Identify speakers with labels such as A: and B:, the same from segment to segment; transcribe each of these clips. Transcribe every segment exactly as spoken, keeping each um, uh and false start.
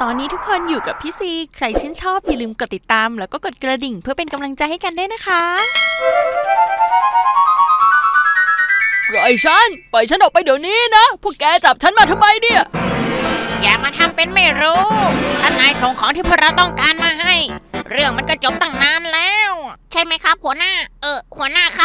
A: ตอนนี้ทุกคนอยู่กับพี่ซีใครชื่นชอบอย่าลืมกดติดตามแล้วก็กดกระดิ่งเพื่อเป็นกำลังใจให้กันด้วยนะคะปล่อยฉันปล่อยฉันออกไปเดี๋ยวนี้นะพวกแกจับฉันมาทำไมเนี่ย
B: อย่ามาทำเป็นไม่รู้ท่านนายส่งของที่พวกเราต้องการมาให้เรื่องมันก็จบตั้งนานแล้วใช่ไหมครับหัวหน้าเออหัวหน้าครับ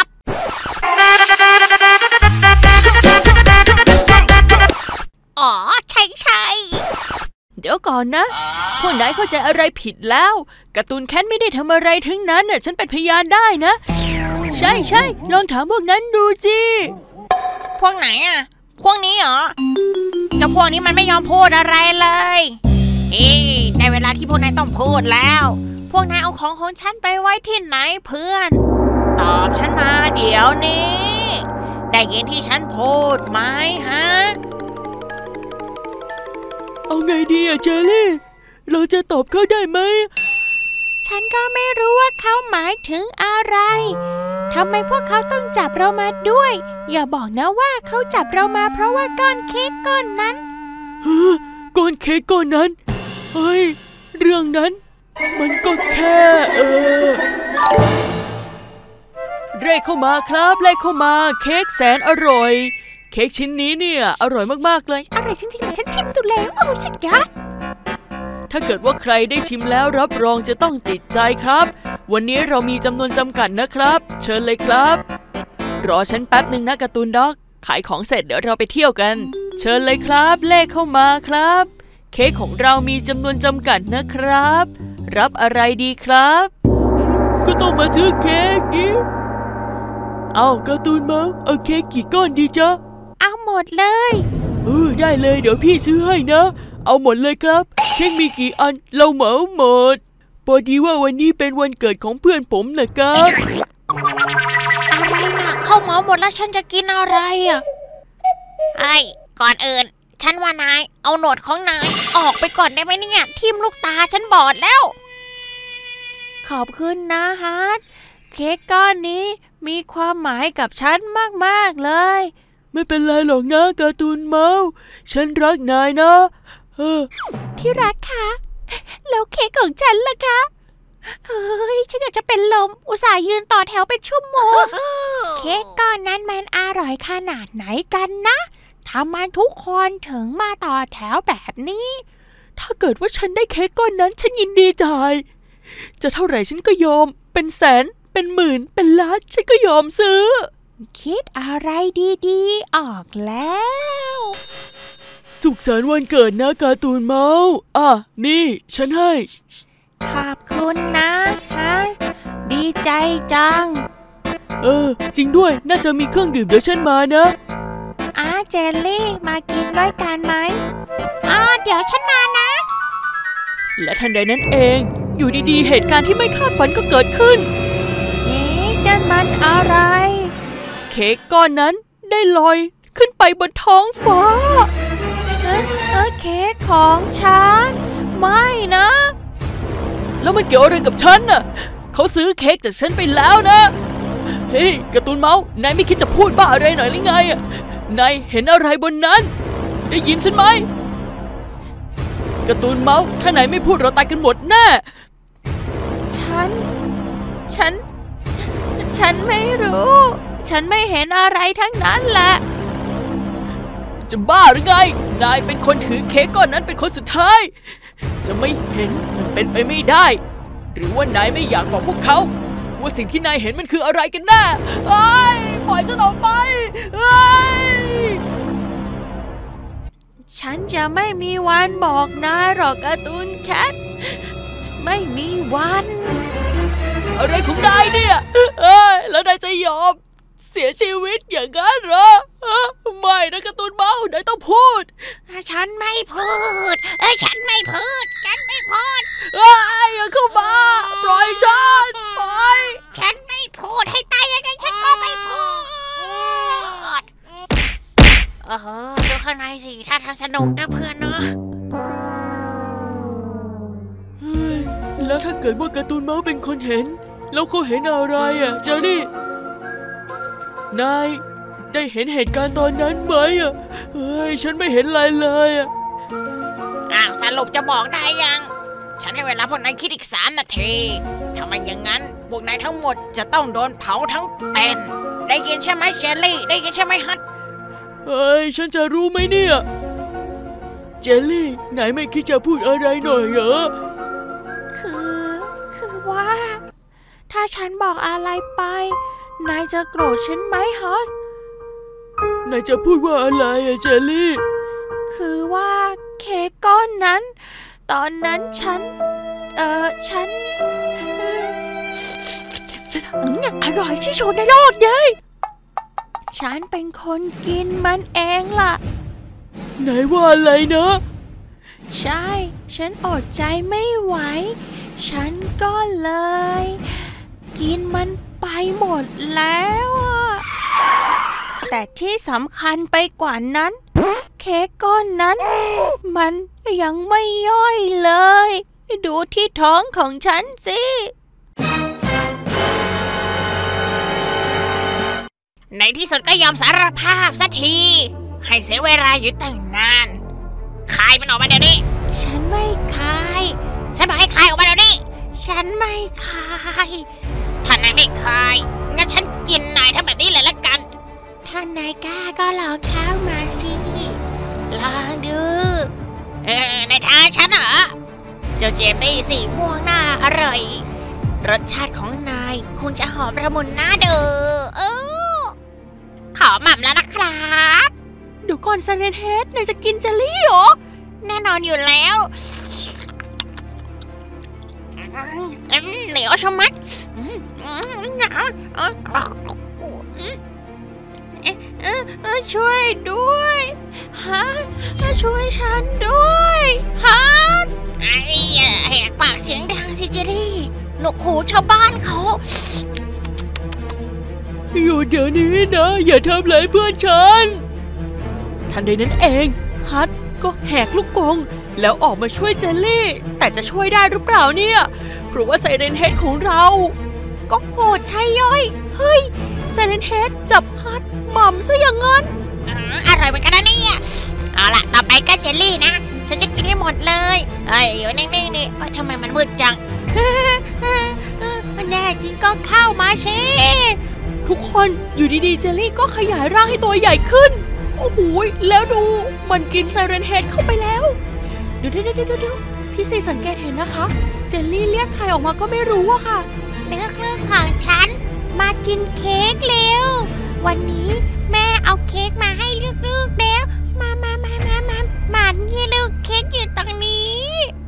B: อ๋อใช่ใช่
A: เดี๋ยวก่อนนะพวกนายเข้าใจอะไรผิดแล้วการ์ตูนแคทไม่ได้ทำอะไรทั้งนั้นน่ะฉันเป็นพยานได้นะใช่ใช่ลองถามพวกนั้นดูสิ
B: พวกไหนอ่ะพวกนี้เหรอกับพวกนี้มันไม่ยอมพูดอะไรเลยเฮ้ยในเวลาที่พวกนายต้องพูดแล้วพวกนายเอาของของฉันไปไว้ที่ไหนเพื่อนตอบฉันมาเดี๋ยวนี้ได้ยินที่ฉันพูดไหมฮะ
A: เอาไงดีอะเจลลี่เราจะตอบเขาได้ไหม
B: ฉันก็ไม่รู้ว่าเขาหมายถึงอะไรทำไมพวกเขาต้องจับเรามาด้วยอย่าบอกนะว่าเขาจับเรามาเพราะว่าก้อนเค้กก้อนนั้น
A: ฮะก้อนเค้กก้อนนั้นเฮ้ยเรื่องนั้นมันก็แค่เออเรียกเข้ามาครับเรียกเข้ามาเค้กแสนอร่อยเค้กชิ้นนี้เนี่ยอร่อยมากๆเลย
B: อร่อยจริงๆฉันชิมดูแล้วโอ้สุดยอด
A: ถ้าเกิดว่าใครได้ชิมแล้วรับรองจะต้องติดใจครับวันนี้เรามีจำนวนจำกัดนะครับเชิญเลยครับรอฉันแป๊บหนึ่งนะการ์ตูนด็อกขายของเสร็จเดี๋ยวเราไปเที่ยวกันเชิญเลยครับเลขเข้ามาครับเค้กของเรามีจำนวนจำกัดนะครับรับอะไรดีครับก็ต้องมาซื้อเค้กดิเอาการ์ตูนมาเอาเค้กกี่ก้อนดีจ๊ะ
B: เอาหมดเลย
A: เออได้เลยเดี๋ยวพี่ซื้อให้นะเอาหมดเลยครับเค้กมีกี่อันเราเหมาหมดพอดีว่าวันนี้เป็นวันเกิดของเพื่อนผมนะครับ
B: อะไรนะเข้าเหมาหมดแล้วฉันจะกินอะไรอ่ะไอ้ก่อนอื่นฉันว่านายเอาหนวดของนายออกไปก่อนได้ไหมเนี่ยทิ่มลูกตาฉันบอดแล้วขอบคุณนะฮาร์ทเค้กก้อนนี้มีความหมายกับฉันมากๆเลย
A: ไม่เป็นไรหรอกนะการ์ตูนเมาส์ฉันรักนายนะเออ
B: ที่รักคะแล้วเค้กของฉันล่ะคะเฮ้ยฉันอยากจะเป็นลมอุตส่าห์ยืนต่อแถวเป็นชั่วโมงเค้กก้อนนั้นมันอร่อยขนาดไหนกันนะทำไมทุกคนถึงมาต่อแถวแบบนี้
A: ถ้าเกิดว่าฉันได้เค้กก้อนนั้นฉันยินดีจ่ายจะเท่าไหร่ฉันก็ยอมเป็นแสนเป็นหมื่นเป็นล้านฉันก็ยอมซื้อ
B: คิดอะไรดีๆออกแล้ว
A: สุขสันต์วันเกิดนะการ์ตูนเมาส์อ่ะนี่ฉันให้
B: ขอบคุณนะฮะดีใจจัง
A: เออจริงด้วยน่าจะมีเครื่องดื่มเดี๋ยวฉันมานะ
B: อาเจลลี่มากินด้วยกันไหมอ๋อเดี๋ยวฉันมานะ
A: และทันใดนั้นเองอยู่ดีๆเหตุการณ์ที่ไม่คาดฝันก็เกิดขึ้น
B: เอ๊ะนั่นมันอะไร
A: เค้กก้อนนั้นได้ลอยขึ้นไปบนท้องฟ้า
B: เอ๊ะเค้กของฉันไม่นะ
A: แล้วมันเกี่ยวอะไรกับฉันน่ะเขาซื้อเค้กจากฉันไปแล้วนะเฮ้ยการ์ตูนเมาส์นายไม่คิดจะพูดบ้าอะไรหน่อยหรือไงอ่ะนายเห็นอะไรบนนั้นได้ยินฉันไหมการ์ตูนเมาส์ถ้านายไม่พูดเราตายกันหมดแน่
B: ฉันฉันฉันไม่รู้ฉันไม่เห็นอะไรทั้งนั้นแหละ
A: จะบ้าหรือไงนายเป็นคนถือเค้กก้อนนั้นเป็นคนสุดท้ายจะไม่เห็นมันเป็นไปไม่ได้หรือว่านายไม่อยากบอกพวกเขาว่าสิ่งที่นายเห็นมันคืออะไรกันแน่ไอ้ปล่อยฉันออกไปไอ้
B: ฉันจะไม่มีวันบอกนายหรอกการ์ตูนแคทไม่มีวัน
A: อะไรของนายเนี่ยเอ้ยแล้วนายจะยอมเสียชีวิตอย่างนั้นเหรอไม่นะการ์ตูนเมาส์นายต้องพูด
B: ฉันไม่พูดเอ้ยฉันไม่พูดฉันไม่พูด
A: เอ้ยอย่าเข้ามาปล่อยฉันปล่อย
B: ฉันไม่พูดให้ตายยังไงฉันก็ไม่พูดโอ้โหดูข้างในสิถ้าทางสนุกนะเพื่อนเนาะ
A: แล้วถ้าเกิดว่าการ์ตูนเมาส์เป็นคนเห็นแล้วเขาเห็นอะไรอ่ะเจอรี่นายได้เห็นเหตุการณ์ตอนนั้นไหมอ่ะเฮ้ยฉันไม่เห็นอะไรเลยอ่ะ
B: อ้าวสรุปจะบอกได้ยังฉันให้เวลาพวกนายคิดอีกสามนาทีถ้าไม่อย่างนั้นพวกนายทั้งหมดจะต้องโดนเผาทั้งเป็นได้ยินใช่ไหมเจลลี่ได้ยินใช่ไหมฮัท
A: เฮ้ยฉันจะรู้ไหมเนี่ยเจลลี่ไหนไม่คิดจะพูดอะไรหน่อยเหรอ
C: คือคือว่าถ้าฉันบอกอะไรไปนายจะโกรธฉันไหมฮอส
A: นายจะพูดว่าอะไรอะเจลลี่
C: คือว่าเค้กก้อนนั้นตอนนั้นฉันเออฉันอร่อยที่สุดในโลกเลยฉันเป็นคนกินมันเองล่ะ
A: ไหนว่าอะไรนะ
C: ใช่ฉันอดใจไม่ไหวฉันก็เลยกินมันไปหมดแล้วแต่ที่สำคัญไปกว่านั้นเค้กก้อนนั้นมันยังไม่ย่อยเลยดูที่ท้องของฉันสิ
B: ในที่สุดก็ยอมสารภาพสักทีให้เสียเวลาอยู่ตั้งนานคายมันออกมาเดี๋ยวนี้
C: ฉันไม่คาย
B: ฉันบอกให้คายออกมาเดี๋ยวนี้
C: ฉันไม่คาย
B: ถ้านายไม่คายงั้นฉันกินนายทั้งแบบนี้เลยละกัน
C: ถ้านายกล้าก็ลองเข้ามาสิ
B: ลองดูเออในทางฉันเหรอเจ้าเจลลี่สีม่วงน่าอร่อยรสชาติของนายคงจะหอมระมุนน่าดูเออขอหม่ำแล้วนะครับ
C: เดี๋ยวก่อนซันเรนเฮดนายจะกินเจลลี่เหรอ
B: แน่นอนอยู่แล้วเหนียวชะมัด
C: ช่วยด้วยฮัทช่วยฉันด้วยฮัท
B: ไอ้แหกปากเสียงดังสิเจลลี่หนวกหูชาวบ้านเขา
A: อยู่เดี๋ยวนี้นะอย่าทำร้ายเพื่อนฉันทันใดนั้นเองฮัทก็แหกลูกกรงแล้วออกมาช่วยเจลลี่แต่จะช่วยได้หรือเปล่าเนี่ยเพราะว่าไซเรนเฮดของเรา
C: ก็โหดใช่ย่อยเฮ้ยไซเรนเฮดจับฮัทหม่ำซะอย่างนั้น
B: อร่อยเหมือนกันนะเนี่ยเอาล่ะต่อไปก็เจลลี่นะฉันจะกินให้หมดเลยเอ้ยอยู่นิ่งๆนี่ทำไมมันมืดจัง
C: แน่จริงก็เข้ามาเช่
A: ทุกคนอยู่ดีๆเจลลี่ก็ขยายร่างให้ตัวใหญ่ขึ้นโอ้โหแล้วดูมันกินไซเรนเฮดเข้าไปแล้วเดี๋ยวเดี๋ยวเดี๋ยวเดี๋ยวพี่ซีสังเกตเห็นนะคะเจลลี่เรียกใครออกมาก็ไม่รู้อะค่ะ
C: เลือกเลือกของฉันมากินเค้กเร็ววันนี้แม่เอาเค้กมาให้ลูกๆแล้วมามามามามามานี่ลูกเค้กอยู่ตรงนี้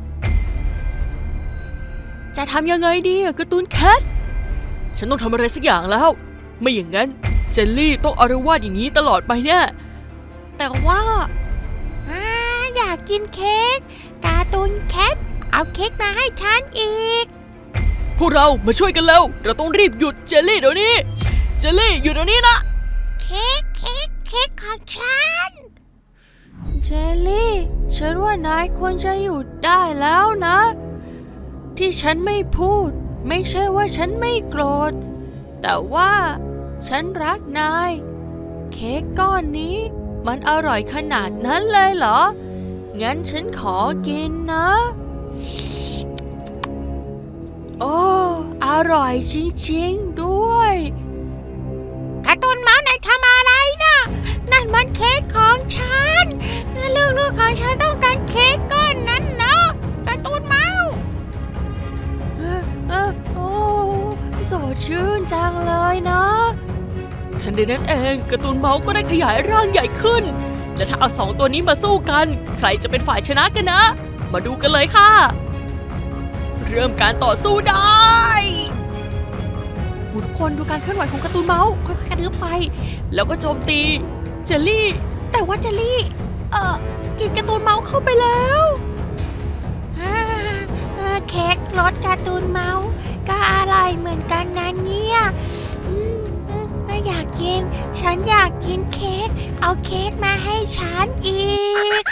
A: จะทำยังไงดีอะการ์ตูนแคทฉันต้องทำอะไรสักอย่างแล้วไม่อย่างนั้นเจลลี่ต้องอารวาสอย่างนี้ตลอดไปแน่
C: แต่ว่าอยากกินเค้กการ์ตูนแคทเอาเค้กมาให้ฉันอีก
A: พวกเรามาช่วยกันแล้วเราต้องรีบหยุดเจลลี่เดี๋ยวนี้เจลลี่หยุดเดี๋ยวนี้นะ
C: เค้กเค้กเค้กของฉันเจลลี่ฉันว่านายควรจะหยุดได้แล้วนะที่ฉันไม่พูดไม่ใช่ว่าฉันไม่โกรธแต่ว่าฉันรักนายเค้กก้อนนี้มันอร่อยขนาดนั้นเลยเหรองั้นฉันขอกินนะโอ้อร่อยจริงๆด้วยการ์ตูนเมาส์นายทำอะไรนะนั่นมันเค้กของฉันลูกๆของฉันต้องการเค้กก้อนนั้นนะการ์ตูนเมาส์โอ้สดชื่นจังเลยนะ
A: ทันใดนั้นเองการ์ตูนเมาส์ก็ได้ขยายร่างใหญ่ขึ้นและถ้าเอาสองตัวนี้มาสู้กันใครจะเป็นฝ่ายชนะกันนะมาดูกันเลยค่ะเริ่มการต่อสู้ได้ทุกคนดูการเคลื่อนไหวของการ์ตูนเมาส์ค่อยๆกระดึ๊บไปแล้วก็โจมตีเจลลี่
C: แต่ว่าเจลลี่เอ่อกินการ์ตูนเมาส์เข้าไปแล้วเค้กรสการ์ตูนเมาส์ก็อร่อยเหมือนกันนะเนี่ยอยากกินฉันอยากกินเค้กเอาเค้กมาให้ฉันอีก